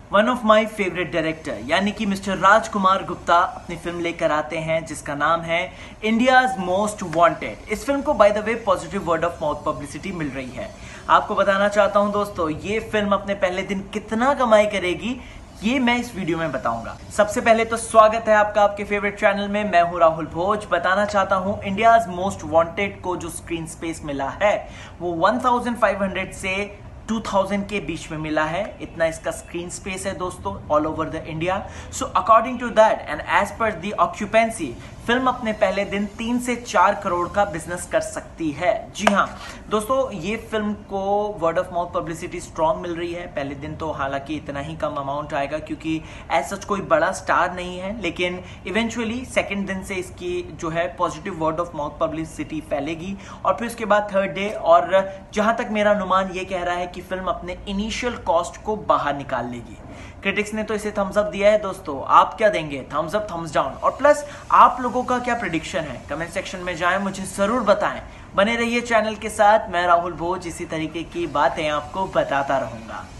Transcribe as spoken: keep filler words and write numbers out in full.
One of my favourite director यानी कि mister Rajkumar Gupta अपनी फिल्म लेकर आते हैं जिसका नाम है इंडियाज मोस्ट वांटेड। इस फिल्म को by the way positive word of mouth publicity मिल रही है। आपको बताना चाहता हूं दोस्तों, ये फिल्म अपने पहले दिन कितना कमाई करेगी ये मैं इस वीडियो में बताऊंगा। सबसे पहले तो स्वागत है आपका आपके फेवरेट चैनल में। मैं हूं राहुल भोज। बताना चाहता हूं इंडियाज मोस्ट वांटेड को जो स्क्रीन स्पेस मिला है वो पंद्रह सौ से दो हज़ार के बीच में मिला है। इतना इसका स्क्रीन स्पेस है दोस्तों all over the India. So according to that and as per the occupancy, film अपने पहले दिन तीन से चार करोड़ का बिजनेस कर सकती है। जी हाँ दोस्तों, ये फिल्म को word of mouth publicity strong मिल रही है। पहले दिन तो हालांकि इतना ही कम अमाउंट आएगा क्योंकि एज सच कोई बड़ा स्टार नहीं है, लेकिन इवेंचुअली सेकेंड दिन से इसकी जो है positive word of mouth publicity फैलेगी और फिर उसके बाद थर्ड डे, और जहां तक मेरा अनुमान ये कह रहा है कि फिल्म अपने इनिशियल कॉस्ट को बाहर निकाल लेगी। क्रिटिक्स ने तो इसे थम्स अप दिया है दोस्तों, आप क्या देंगे? Thumbs up, thumbs down? और प्लस आप लोगों का क्या प्रेडिक्शन है? कमेंट सेक्शन में जाएं, मुझे जरूर बताएं। बने रहिए चैनल के साथ। मैं राहुल भोज इसी तरीके की बातें आपको बताता रहूंगा।